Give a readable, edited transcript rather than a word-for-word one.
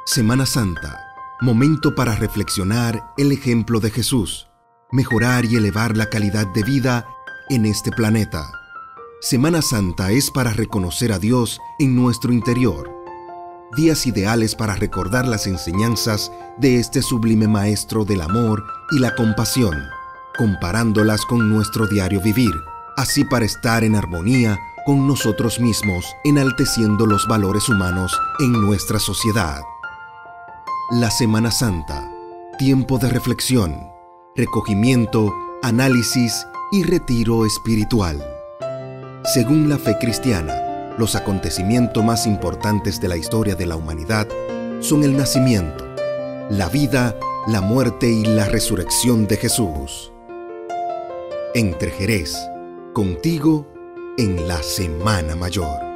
Semana Santa, momento para reflexionar el ejemplo de Jesús, mejorar y elevar la calidad de vida en este planeta. Semana Santa es para reconocer a Dios en nuestro interior. Días ideales para recordar las enseñanzas de este sublime maestro del amor y la compasión, comparándolas con nuestro diario vivir, así para estar en armonía con nosotros mismos, enalteciendo los valores humanos en nuestra sociedad. La Semana Santa, tiempo de reflexión, recogimiento, análisis y retiro espiritual. Según la fe cristiana, los acontecimientos más importantes de la historia de la humanidad son el nacimiento, la vida, la muerte y la resurrección de Jesús. Entre Jerez, contigo en la Semana Mayor.